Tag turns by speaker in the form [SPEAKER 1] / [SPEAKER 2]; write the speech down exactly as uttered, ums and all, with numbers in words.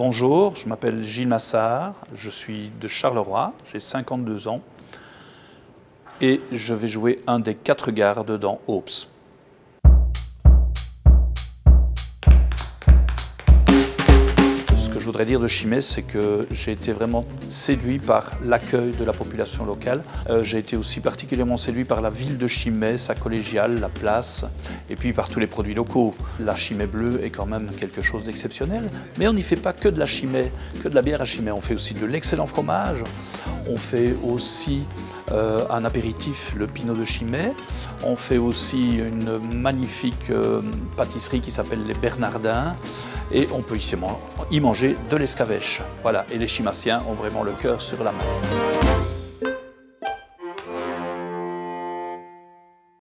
[SPEAKER 1] Bonjour, je m'appelle Gilles Massard, je suis de Charleroi, j'ai cinquante-deux ans et je vais jouer un des quatre gardes dans Hoops. Ce que je voudrais dire de Chimay, c'est que j'ai été vraiment séduit par l'accueil de la population locale. Euh, j'ai été aussi particulièrement séduit par la ville de Chimay, sa collégiale, la place, et puis par tous les produits locaux. La Chimay bleue est quand même quelque chose d'exceptionnel, mais on n'y fait pas que de la Chimay, que de la bière à Chimay. On fait aussi de l'excellent fromage, on fait aussi euh, un apéritif, le Pinot de Chimay, on fait aussi une magnifique euh, pâtisserie qui s'appelle les Bernardins, et on peut y manger de l'escabèche. Voilà, et les Chimassiens ont vraiment le cœur sur la main.